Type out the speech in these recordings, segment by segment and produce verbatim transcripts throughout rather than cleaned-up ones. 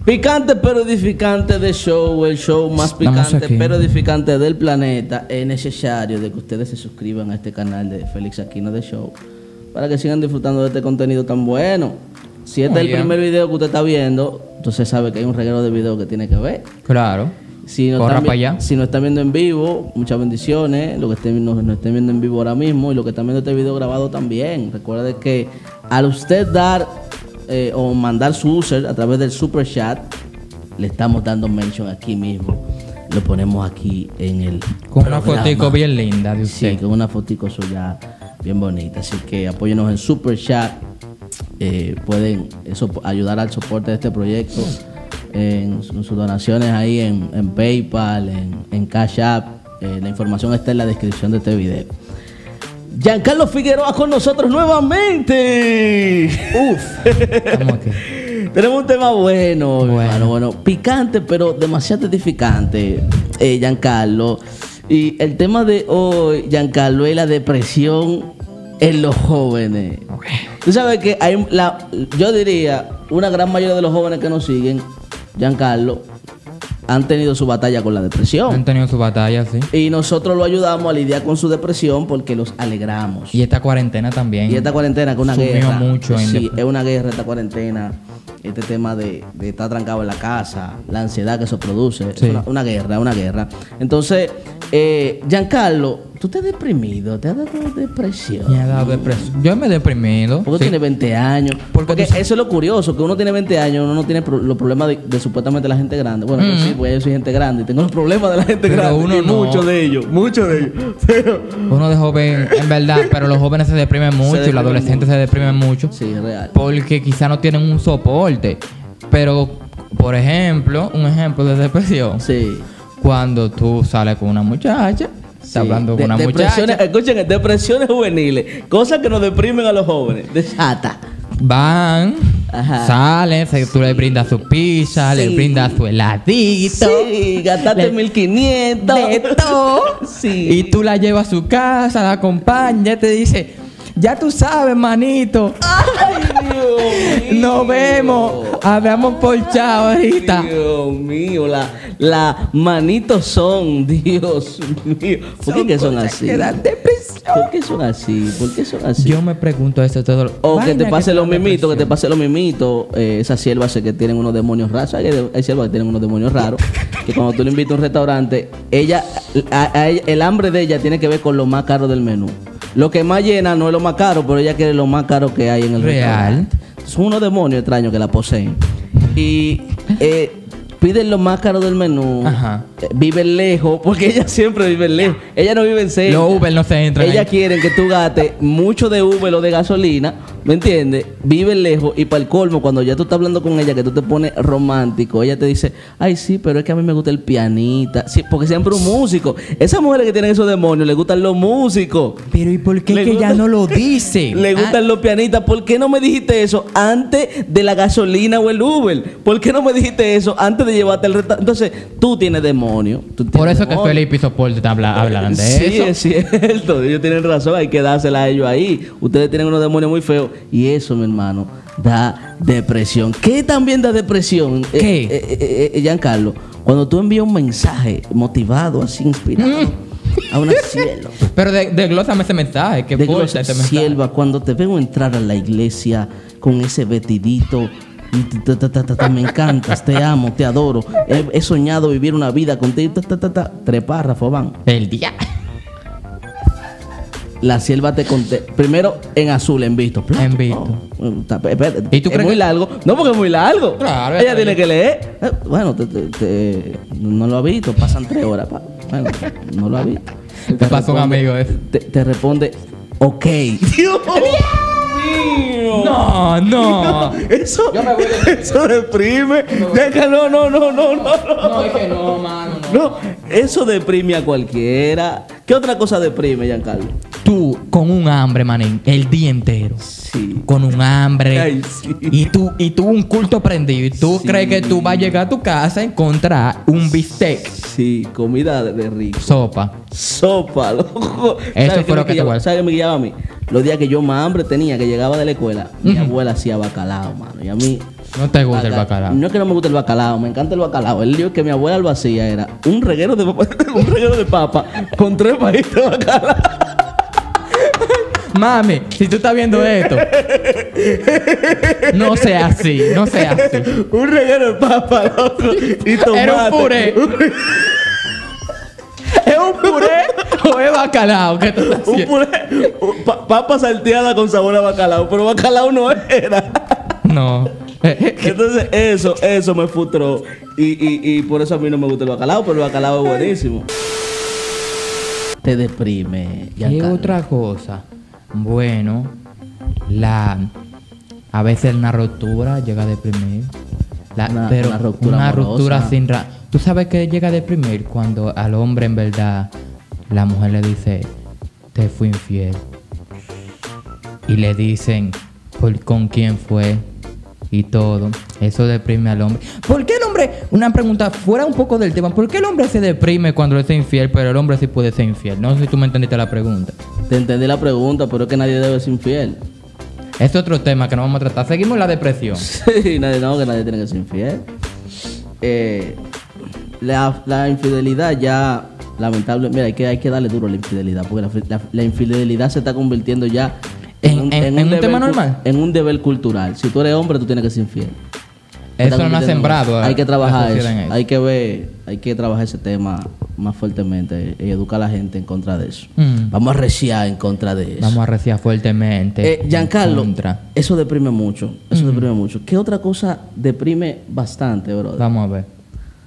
Picante pero edificante de show, el show más picante pero edificante del planeta. Es necesario de que ustedes se suscriban a este canal de Félix Aquino de Show para que sigan disfrutando de este contenido tan bueno. Si este es el primer video que usted está viendo, entonces sabe que hay un reguero de videos que tiene que ver. Claro. Si no, Corra están, para allá. Si no están viendo en vivo, muchas bendiciones. Lo que estén, nos, nos estén viendo en vivo ahora mismo y lo que están viendo este video grabado también. Recuerde que al usted dar eh, o mandar su user a través del super chat, le estamos dando mention aquí mismo. Lo ponemos aquí en el con programa. una fotico bien linda de usted. Sí, con una fotico suya bien bonita. Así que apóyenos en super chat. Eh, pueden eso, ayudar al soporte de este proyecto en, en sus donaciones ahí en, en PayPal, en, en Cash App. Eh, la información está en la descripción de este video. Giancarlo Figueroa con nosotros nuevamente. Uf. ¿Cómo que? Tenemos un tema bueno, Bueno. hermano, bueno, picante, pero demasiado edificante, eh, Giancarlo. Y el tema de hoy, Giancarlo, es la depresión en los jóvenes. Okay. Tú sabes que hay la, yo diría, una gran mayoría de los jóvenes que nos siguen, Giancarlo, han tenido su batalla con la depresión. Han tenido su batalla, sí. Y nosotros lo ayudamos a lidiar con su depresión porque los alegramos. Y esta cuarentena también. Y esta cuarentena que es una sumió guerra. mucho en Sí, dep- es una guerra esta cuarentena. Este tema de, de estar trancado en la casa, la ansiedad que eso produce. Sí. Es una, una guerra, una guerra. Entonces, eh, Giancarlo, ¿tú te has deprimido? ¿Te has dado depresión? Me ha dado depresión. Yo me he deprimido. Porque sí. tiene veinte años. Porque Porque, tú sabes- eso es lo curioso, que uno tiene veinte años, uno no tiene pro- los problemas de, de supuestamente la gente grande. Bueno, Mm. sí, pues yo soy gente grande y tengo los problemas de la gente Pero grande. uno y no. muchos de ellos, muchos de ellos. Pero, Uno de joven, en verdad, pero los jóvenes se deprimen mucho y deprimen los adolescentes mucho. se deprimen mucho. sí, es real. Porque quizá no tienen un soporte. Pero, por ejemplo, un ejemplo de depresión. Sí. Cuando tú sales con una muchacha, estás Sí. hablando con De- una depresiones, muchacha, escuchen, depresiones juveniles, cosas que nos deprimen a los jóvenes. Desata. van, Ajá. salen, se- tú le brindas su pizza, le Sí. brindas su heladito. Sí, gastaste Le- mil quinientos. de todo. Sí. Y tú la llevas a su casa, la acompañas, te dice, ya tú sabes, manito, Ay, Dios mío. nos vemos, hablamos por chao ahorita. Dios mío, la, la manitos son, Dios mío. ¿Por qué que son cosas así? que dan depresión. ¿Por qué son así? ¿Por qué son así? Yo me pregunto eso todo. O que te Vaina pase dan los mimitos, que te depresión. pase los mimitos. Eh, esas siervas que tienen unos demonios raros. Hay, hay siervas que tienen unos demonios raros. Que cuando tú le invitas a un restaurante, ella, a- a ella- el hambre de ella tiene que ver con lo más caro del menú. Lo que más llena no es lo más caro, pero ella quiere lo más caro que hay en el Real. restaurante. Son unos demonios extraños que la poseen. Y eh, piden lo más caro del menú. Ajá. Eh, viven lejos, porque ella siempre vive lejos. Ella no vive en cerca. Los Uber no se entran Ella ahí. quieren que tú gastes mucho de Uber o de gasolina, ¿me entiendes? Viven lejos y para el colmo, cuando ya tú estás hablando con ella, que tú te pones romántico, ella te dice, ay, sí, pero es que a mí me gusta el pianista. Sí, porque siempre un músico. Esas mujeres que tienen esos demonios, les gustan los músicos. Pero ¿y por qué Le que gusta- ella no lo dice? Le gustan Ah, los pianistas. ¿Por qué no me dijiste eso antes de la gasolina o el Uber? ¿Por qué no me dijiste eso antes de llevarte al restaurante? Entonces, tú tienes demonios. tú Por tienes eso que demonios. Felipe y Soporte te habla- hablan de Sí, eso. es cierto. Ellos tienen razón. Hay que dársela a ellos ahí. Ustedes tienen unos demonios muy feos. Y eso, mi hermano, da depresión. ¿Qué también da depresión? ¿Qué? Eh, eh, eh, eh, Giancarlo, cuando tú envías un mensaje motivado, así inspirado, a una sierva. Pero de, desglósame ese mensaje. Que De fuerza glosa, ese mensaje. sierva, cuando te veo entrar a la iglesia con ese vestidito, y ta, ta, ta, ta, ta, me encantas, te amo, te adoro. He, he soñado vivir una vida contigo. Ta, ta, ta, ta. Tres párrafos van. El día. La sierva te conté. Primero en azul, en visto. Plato. En visto. No, está- espérate. ¿Y tú es crees muy que- largo. No, porque es muy largo. Claro, Ella está tiene bien. que leer. Eh, Bueno, te- te- te- no lo ha visto. Pasan tres horas. pa. Bueno, no lo ha visto. Te pasó un amigo ese. Te, te responde, ok. Dios mío. No, no. Eso, Yo me voy de- eso deprime. Deja, no, no, no, no, no, no. No, es que no, mano. No. No, eso deprime a cualquiera. ¿Qué otra cosa deprime, Giancarlo? Tú con un hambre, manín, el día entero. Sí. Con un hambre. Ay, sí. Y tú, y tú un culto prendido. Y tú Sí. crees que tú vas a llegar a tu casa a encontrar un bistec, Sí, comida de, de rico. sopa. Sopa, loco. Eso ¿Sabes qué fue lo me que te guiaba- voy a- ¿Sabes qué me guiaba a mí? Los días que yo más hambre tenía, que llegaba de la escuela, mi abuela hacía bacalao, mano. Y a mí, No te gusta el Acá. bacalao. No es que no me guste el bacalao, me encanta el bacalao. El lío que mi abuela lo hacía era un reguero de papa, un reguero de papa con tres pajitos de bacalao. Mami, si tú estás viendo esto, no sea así, no sea así. Un reguero de papa, loco. Y tomate. Era un puré. ¿Es un puré o es bacalao que tú estás Un haciendo? puré, pa- papa salteada con sabor a bacalao, pero bacalao no era. No. Entonces eso, eso me frustró. Y, y, y por eso a mí no me gusta el bacalao, pero el bacalao es buenísimo. Te deprime, ¿Qué Giancarlo. otra cosa? Bueno, la a veces una ruptura llega a deprimir. La- Una- pero una ruptura una amorosa. ruptura sin ra ¿Tú sabes que llega a deprimir cuando al hombre en verdad la mujer le dice te fui infiel? Y le dicen por con quién fue y todo. Eso deprime al hombre. ¿Por qué el hombre, una pregunta fuera un poco del tema, ¿por qué el hombre se deprime cuando le es infiel, pero el hombre sí puede ser infiel? No sé si tú me entendiste la pregunta. Te entendí la pregunta, pero es que nadie debe ser infiel. Es otro tema que no vamos a tratar. Seguimos en la depresión. Sí, nadie, no, que nadie tiene que ser infiel. Eh, la, la infidelidad ya, lamentable, mira, hay que, hay que darle duro a la infidelidad, porque la, la- la infidelidad se está convirtiendo ya En- en- en un deber tema cu- normal. En un deber cultural. Si tú eres hombre, tú tienes que ser infiel. Se Eso está no ha convirtiendo en sembrado. Hay que la trabajar sociedad eso. en eso. Hay que ver, hay que trabajar ese tema más fuertemente y educar a la gente en contra de eso. Mm. Vamos a reciar en contra de eso. Vamos a reciar fuertemente. Eh, Giancarlo, en contra. eso deprime mucho. Eso deprime mucho. ¿Qué otra cosa deprime bastante, bro? Vamos a ver.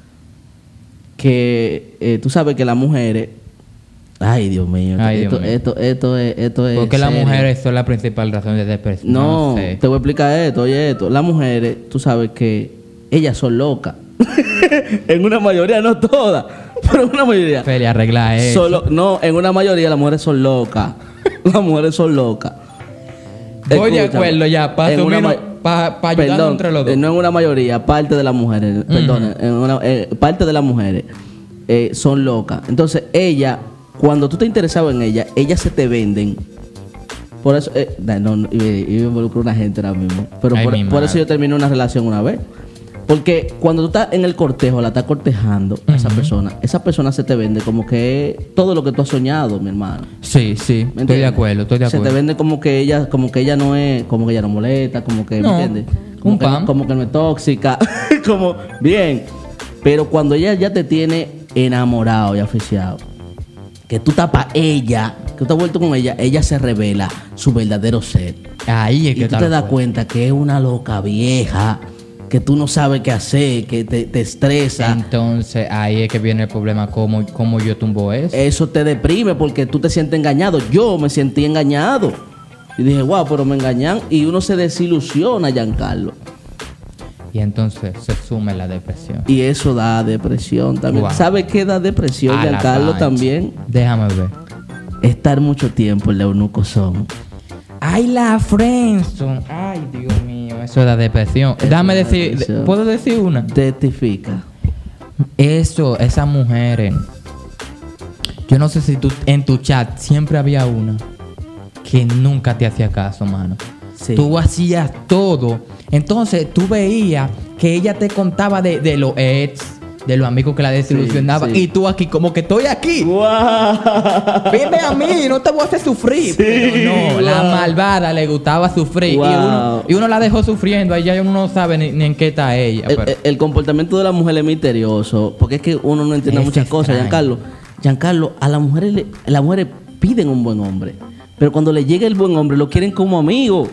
Que eh, tú sabes que las mujeres. Ay, Dios mío. Ay, esto, Dios mío. Esto, esto, es. Esto es Porque las serio. mujeres son la principal razón de depresión. No, sé. te voy a explicar esto. Oye, esto. Las mujeres, tú sabes que ellas son locas. En una mayoría, no todas, pero en una mayoría. Feli, arregla eso. Solo, no, en una mayoría las mujeres son locas. Las mujeres son locas. Voy de Escúchame, acuerdo ya, para en una ma- pa, pa ayudarnos Perdón, entre los dos. eh, no en una mayoría, parte de las mujeres, perdón, en una- eh, parte de las mujeres eh, son locas. Entonces, ella, cuando tú te interesado en ella, ellas se te venden. Por eso, eh, no, no, y, y me involucro una gente ahora mismo. Pero Ay, por, mi por eso madre. yo terminé una relación una vez. Porque cuando tú estás en el cortejo, la estás cortejando a esa persona, esa persona se te vende como que es todo lo que tú has soñado, mi hermano. Sí, sí. ¿Me Estoy de entiendes? acuerdo, estoy de Se acuerdo. te vende como que ella, como que ella no es, como que ella no molesta, como que, No, ¿me entiendes? Como un que, pan. como que no es tóxica, como bien. Pero cuando ella ya te tiene enamorado y aficiado, que tú estás para ella, que tú te has vuelto con ella, ella se revela su verdadero ser. Ahí es Y que tú está te lo das fuerte. cuenta que es una loca vieja, que tú no sabes qué hacer, que te, te estresa. Entonces, ahí es que viene el problema. ¿Cómo, cómo yo tumbo eso? Eso te deprime porque tú te sientes engañado. Yo me sentí engañado. Y dije, wow, pero me engañan. Y uno se desilusiona, Giancarlo. Y entonces se sume la depresión. Y eso da depresión también. Wow. ¿Sabe qué da depresión, A la Giancarlo, vaina. también? Déjame ver. Estar mucho tiempo en la eunuco son. Ay, la friendzone. Ay, Dios mío. Eso da depresión. Eso Dame da decir, depresión. ¿puedo decir una? Testifica. Eso, esas mujeres. Yo no sé si tú en tu chat siempre había una que nunca te hacía caso, mano. Sí. Tú hacías todo. Entonces tú veías que ella te contaba de, de los ex, de los amigos que la desilusionaban. sí. Y tú aquí, como que estoy aquí. ¡Wow! Veme a mí, no te voy a hacer sufrir. Sí, Pero no, la wow. malvada le gustaba sufrir. Y, Wow. uno, y uno la dejó sufriendo. Ahí ya uno no sabe ni, ni en qué está ella. El, pero- el- el comportamiento de la mujer es misterioso, porque es que uno no entiende Es muchas cosas, extraño. Giancarlo. Giancarlo, a las mujeres, le- las mujeres piden un buen hombre, pero cuando le llega el buen hombre lo quieren como amigo.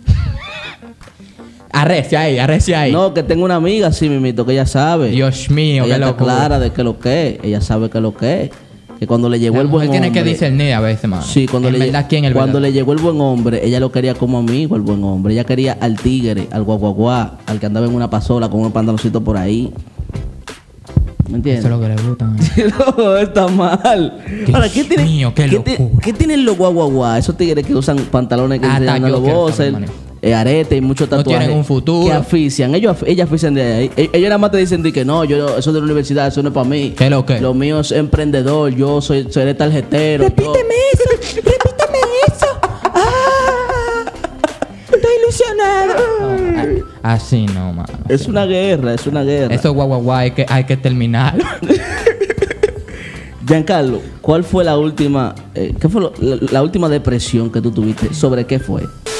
Arrecia ahí, arrecia ahí. No, que tengo una amiga así, mimito, que ella sabe. Dios mío, ella qué está locura. clara de qué lo que es, ella sabe qué lo que es. Que cuando le llegó La el buen mujer tiene hombre. que discernir a veces, mano. Sí, cuando, En le, verdad, ¿quién es el cuando le verdadero? llegó el buen hombre, ella lo quería como amigo, el buen hombre. Ella quería al tigre, al guaguaguá, al que andaba en una pasola con un pantaloncito por ahí. ¿Me entiendes? Eso es lo que le gusta. mano. No, está mal. Dios Ahora, ¿qué tiene, mío, qué ¿qué, ti- locura. ¿qué tienen los guaguaguá? Esos tigres que usan pantalones que Hasta enseñan yo los quiero bosses, saber, manito. eh, arete y muchos No tatuajes. tienen un futuro. Que afician. Ellos, af- ellas afician de ahí. E- Ellos nada más te dicen de que no, yo, eso de la universidad, eso no es para mí. ¿Qué lo que? Lo mío es emprendedor, yo soy, seré tarjetero. Repíteme eso, repíteme eso. Ah, estoy ilusionado. Así no, mano. Es así una no. guerra, es una guerra. Eso guau guau guau hay que, hay que terminarlo. Giancarlo, ¿cuál fue la última, eh, qué fue lo- la, la última depresión que tú tuviste? ¿Sobre qué fue?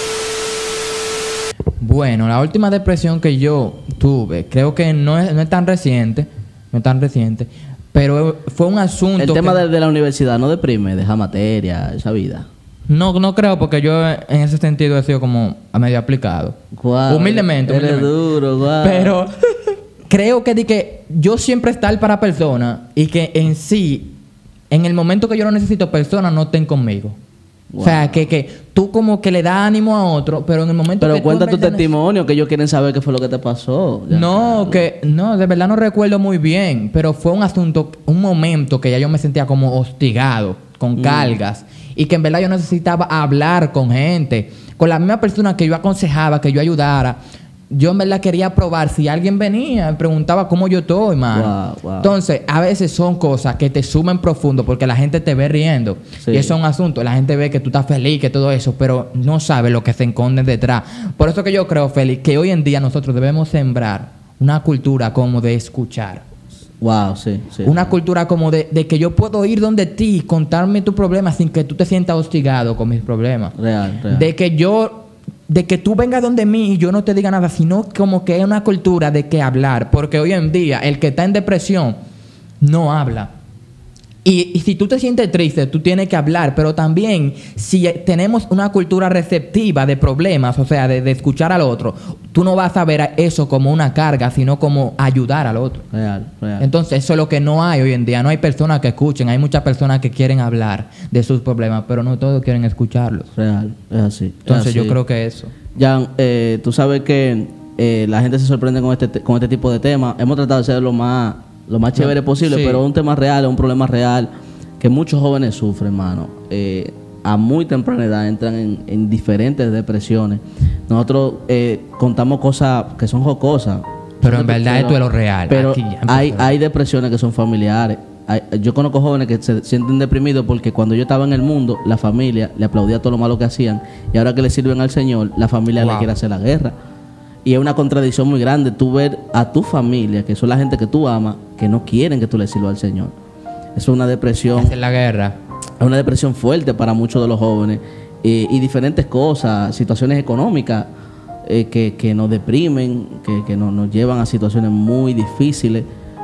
Bueno, la última depresión que yo tuve, creo que no es, no es tan reciente, no es tan reciente, pero fue un asunto El tema que- de, de la universidad no deprime, deja materia, esa vida. No, no creo, porque yo en ese sentido he sido como a medio aplicado. Guau, humildemente, eres humildemente. duro, guau. Pero creo que, di que yo siempre estar para personas y que en sí, en el momento que yo no necesito personas, no estén conmigo. Wow. O sea, que, que tú como que le das ánimo a otro, pero en el momento Pero que cuenta tú tu en verdad testimonio, que ellos quieren saber qué fue lo que te pasó. neces- No, Giancarlo. que no, de verdad no recuerdo muy bien, pero fue un asunto, un momento que ya yo me sentía como hostigado, con cargas, y que en verdad yo necesitaba hablar con gente, con la misma persona que yo aconsejaba, que yo ayudara. Yo en verdad quería probar si alguien venía y preguntaba cómo yo estoy, man. Wow, wow. Entonces, a veces son cosas que te sumen profundo porque la gente te ve riendo. Sí. Y eso es un asunto. La gente ve que tú estás feliz, que todo eso, pero no sabe lo que se esconde detrás. Por eso que yo creo, Félix, que hoy en día nosotros debemos sembrar una cultura como de escuchar. Wow, sí, sí. Una cultura como de, de que yo puedo ir donde ti y contarme tus problemas sin que tú te sientas hostigado con mis problemas. Real, real. De que yo, de que tú vengas donde mí y yo no te diga nada, sino como que es una cultura de que hablar. Porque hoy en día el que está en depresión no habla. Y, y si tú te sientes triste, tú tienes que hablar, pero también si eh, tenemos una cultura receptiva de problemas, o sea, de, de escuchar al otro, tú no vas a ver a eso como una carga, sino como ayudar al otro. Real, real. Entonces, eso es lo que no hay hoy en día. No hay personas que escuchen. Hay muchas personas que quieren hablar de sus problemas, pero no todos quieren escucharlos. Real, es así. es Entonces, yo así. creo que eso. Jan, eh, tú sabes que eh, la gente se sorprende con este, te- con este tipo de temas. Hemos tratado de ser lo más, lo más chévere posible, sí. pero es un tema real, es un problema real que muchos jóvenes sufren, hermano. Eh, a muy temprana edad entran en, en diferentes depresiones. Nosotros eh, contamos cosas que son jocosas. Pero en verdad esto es lo real. Pero Aquí ya hay, empezó. hay depresiones que son familiares. Hay- yo conozco jóvenes que se sienten deprimidos porque cuando yo estaba en el mundo, la familia le aplaudía todo lo malo que hacían. Y ahora que le sirven al Señor, la familia le Wow. quiere hacer la guerra. Y es una contradicción muy grande tú ver a tu familia, que son la gente que tú amas, que no quieren que tú le sirvas al Señor. Eso es una depresión. Hacer la guerra. Es una depresión fuerte para muchos de los jóvenes. Eh, y diferentes cosas, situaciones económicas eh, que, que nos deprimen, que, que nos, nos llevan a situaciones muy difíciles,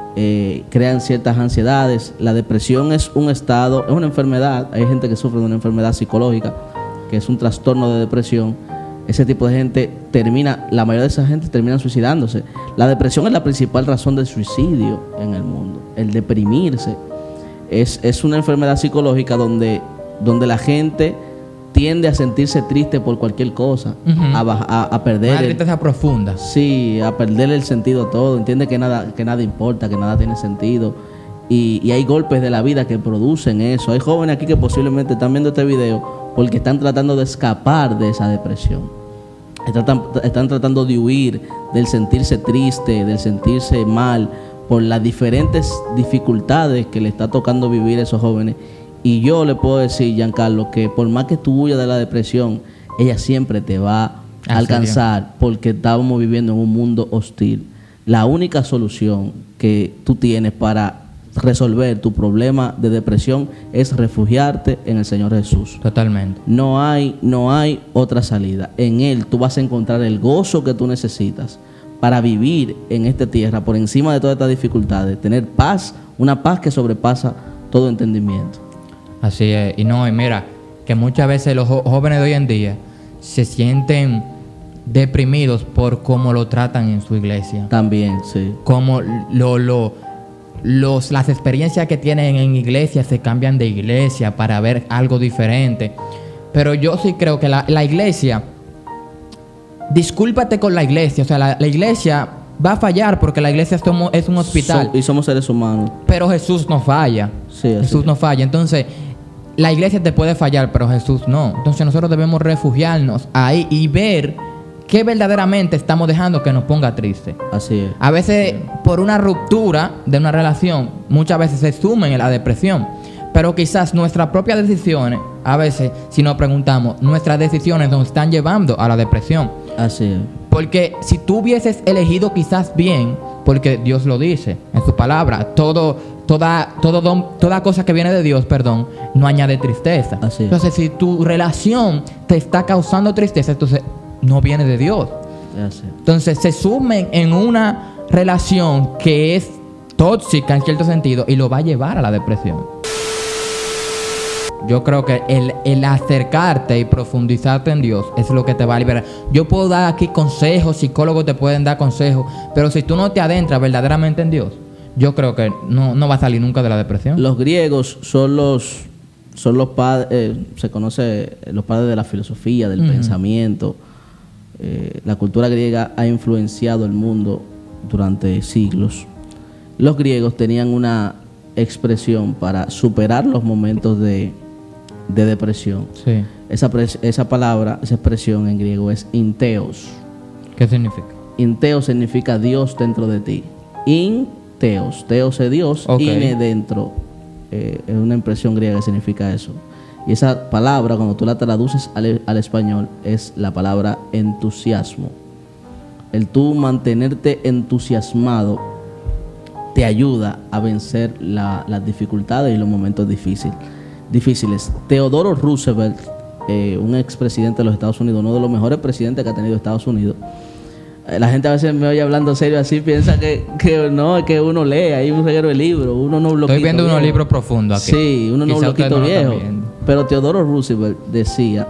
eh, crean ciertas ansiedades. La depresión es un estado, es una enfermedad. Hay gente que sufre de una enfermedad psicológica, que es un trastorno de depresión. Ese tipo de gente termina, la mayoría de esa gente termina suicidándose. La depresión es la principal razón de suicidio en el mundo, el deprimirse. Es, es una enfermedad psicológica donde, donde la gente tiende a sentirse triste por cualquier cosa, Ujú. a, baja- a, a perder Una el, tristeza profunda. sí, a perder el sentido todo, entiende que nada, que nada importa, que nada tiene sentido. Y, y hay golpes de la vida que producen eso. Hay jóvenes aquí que posiblemente están viendo este video porque están tratando de escapar de esa depresión. Están, están tratando de huir del sentirse triste, del sentirse mal, por las diferentes dificultades que le está tocando vivir a esos jóvenes. Y yo le puedo decir, Giancarlo, que por más que tú huyas de la depresión, ella siempre te va a ¿En alcanzar, porque estábamos viviendo en un mundo hostil. La única solución que tú tienes para resolver tu problema de depresión es refugiarte en el Señor Jesús. Totalmente. No hay, no hay otra salida. En Él tú vas a encontrar el gozo que tú necesitas para vivir en esta tierra por encima de todas estas dificultades, tener paz, una paz que sobrepasa todo entendimiento. Así es. Y no, y mira, que muchas veces los jo- jóvenes de hoy en día se sienten deprimidos por cómo lo tratan en su iglesia. También, sí. Como lo, lo, los, las experiencias que tienen en iglesia se cambian de iglesia para ver algo diferente. Pero yo sí creo que la, la iglesia, discúlpate con la iglesia, o sea, la, la iglesia va a fallar porque la iglesia es, como- es un hospital, So- y somos seres humanos. pero Jesús no falla. Sí, así Jesús es. no falla. Entonces, la iglesia te puede fallar, pero Jesús no. Entonces nosotros debemos refugiarnos ahí y ver qué verdaderamente estamos dejando que nos ponga triste. Así es. A veces, por una ruptura de una relación, muchas veces se sumen en la depresión. Pero quizás nuestras propias decisiones, a veces, si nos preguntamos, nuestras decisiones nos están llevando a la depresión. Así es. Porque si tú hubieses elegido quizás bien, porque Dios lo dice en su palabra, todo, toda, todo don, toda cosa que viene de Dios, perdón, no añade tristeza. Así es. Entonces, si tu relación te está causando tristeza, entonces no viene de Dios. Así. Entonces se sumen en una relación que es tóxica en cierto sentido y lo va a llevar a la depresión. Yo creo que el, el acercarte y profundizarte en Dios es lo que te va a liberar. Yo puedo dar aquí consejos, psicólogos te pueden dar consejos, pero si tú no te adentras verdaderamente en Dios, yo creo que no, no va a salir nunca de la depresión. Los griegos son los, son los padres, eh, se conoce los padres de la filosofía, del uh-huh. pensamiento. Eh, la cultura griega ha influenciado el mundo durante siglos. Los griegos tenían una expresión para superar los momentos de, de depresión. Sí. Esa, esa palabra, esa expresión en griego es inteos. ¿Qué significa? Inteos significa Dios dentro de ti. Inteos, teos es Dios, okay. ine dentro. Eh, es una expresión griega que significa eso. Y esa palabra, cuando tú la traduces al, al español, es la palabra entusiasmo. El tú mantenerte entusiasmado te ayuda a vencer la, las dificultades y los momentos difícil, difíciles. Theodore Roosevelt, eh, un expresidente de los Estados Unidos, uno de los mejores presidentes que ha tenido Estados Unidos. Eh, la gente a veces me oye hablando serio así, piensa que, que no, es que uno lee, hay un reguero de libros, uno no bloquito. Estoy viendo viejo. unos libros profundos aquí. Sí, uno no bloquito no viejo. Pero Theodore Roosevelt decía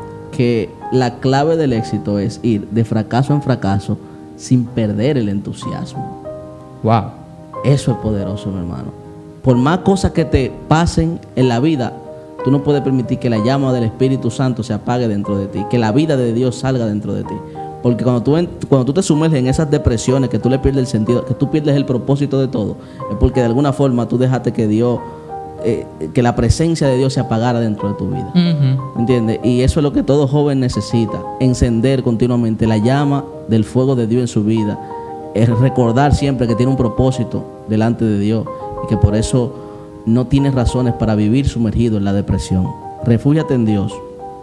que la clave del éxito es ir de fracaso en fracaso sin perder el entusiasmo. Wow. Eso es poderoso, mi hermano. Por más cosas que te pasen en la vida, tú no puedes permitir que la llama del Espíritu Santo se apague dentro de ti, que la vida de Dios salga dentro de ti. Porque cuando tú, cuando tú te sumerges en esas depresiones, que tú le pierdes el sentido, que tú pierdes el propósito de todo, es porque de alguna forma tú dejaste que Dios, eh, que la presencia de Dios se apagara dentro de tu vida. Uh-huh. ¿Entiendes? Y eso es lo que todo joven necesita, encender continuamente la llama del fuego de Dios en su vida. Es recordar siempre que tiene un propósito delante de Dios y que por eso no tienes razones para vivir sumergido en la depresión. Refúgiate en Dios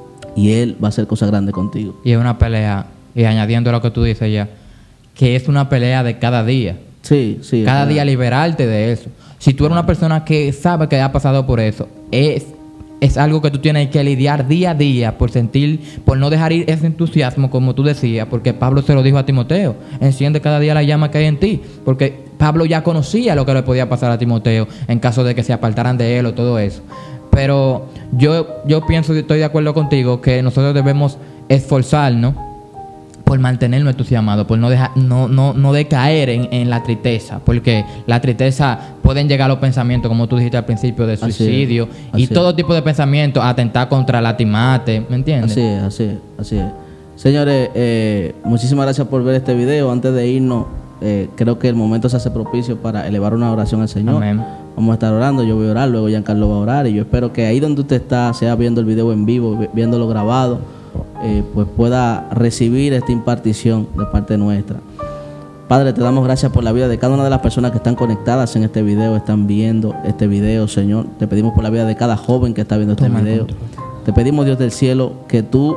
y Él va a hacer cosas grandes contigo. Y es una pelea, y añadiendo lo que tú dices ya, que es una pelea de cada día. Sí, sí. Cada claro. día liberarte de eso. Si tú eres una persona que sabe que ha pasado por eso, es, es algo que tú tienes que lidiar día a día por sentir, por no dejar ir ese entusiasmo, como tú decías, porque Pablo se lo dijo a Timoteo: enciende cada día la llama que hay en ti, porque Pablo ya conocía lo que le podía pasar a Timoteo en caso de que se apartaran de él o todo eso. Pero yo, yo pienso y estoy de acuerdo contigo que nosotros debemos esforzarnos por mantenernos entusiasmados, por no dejar, no, no, no decaer en, en la tristeza, porque la tristeza pueden llegar a los pensamientos, como tú dijiste al principio, de suicidio así es, y así todo es. tipo de pensamientos, atentar contra la timate, ¿me entiendes? Así es, así es, así es. Señores, eh, muchísimas gracias por ver este video. Antes de irnos, eh, creo que el momento se hace propicio para elevar una oración al Señor. Amén. Vamos a estar orando, yo voy a orar, luego Giancarlo va a orar, y yo espero que ahí donde usted está, sea viendo el video en vivo, viéndolo grabado, eh, pues pueda recibir esta impartición de parte nuestra. Padre, te damos gracias por la vida de cada una de las personas que están conectadas en este video, están viendo este video, Señor. Te pedimos por la vida de cada joven que está viendo este Toma video. Te pedimos, Dios del cielo, que tú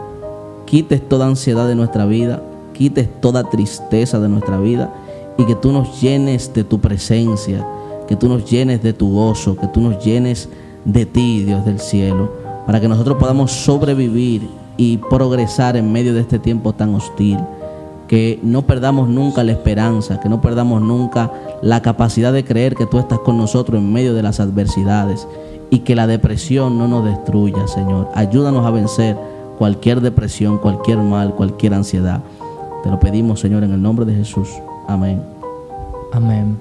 quites toda ansiedad de nuestra vida, quites toda tristeza de nuestra vida, y que tú nos llenes de tu presencia, que tú nos llenes de tu gozo, que tú nos llenes de ti, Dios del cielo, para que nosotros podamos sobrevivir y progresar en medio de este tiempo tan hostil. Que no perdamos nunca la esperanza, que no perdamos nunca la capacidad de creer que tú estás con nosotros en medio de las adversidades, y que la depresión no nos destruya, Señor. Ayúdanos a vencer cualquier depresión, cualquier mal, cualquier ansiedad. Te lo pedimos, Señor, en el nombre de Jesús. Amén. Amén.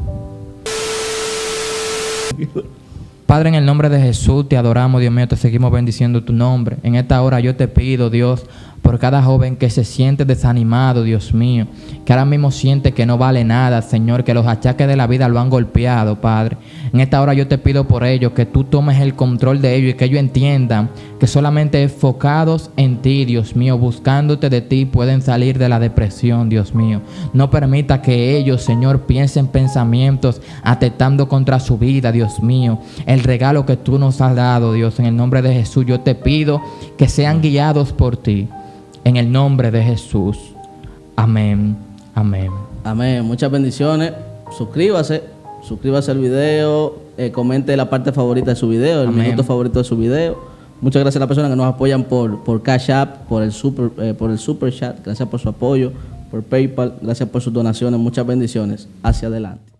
Padre, en el nombre de Jesús te adoramos, Dios mío, te seguimos bendiciendo tu nombre. En esta hora yo te pido, Dios, por cada joven que se siente desanimado, Dios mío, que ahora mismo siente que no vale nada, Señor, que los achaques de la vida lo han golpeado, Padre. En esta hora yo te pido por ellos que tú tomes el control de ellos y que ellos entiendan que solamente enfocados en ti, Dios mío, buscándote de ti, pueden salir de la depresión, Dios mío. No permita que ellos, Señor, piensen pensamientos atentando contra su vida, Dios mío. El regalo que tú nos has dado, Dios, en el nombre de Jesús, yo te pido que sean guiados por ti. En el nombre de Jesús. Amén. Amén. Amén. Amén. Muchas bendiciones. Suscríbase. Suscríbase al video. Eh, comente la parte favorita de su video, el Amén. minuto favorito de su video. Muchas gracias a las personas que nos apoyan por, por Cash App, por el super, eh, por el Super Chat. Gracias por su apoyo, por PayPal. Gracias por sus donaciones. Muchas bendiciones. Hacia adelante.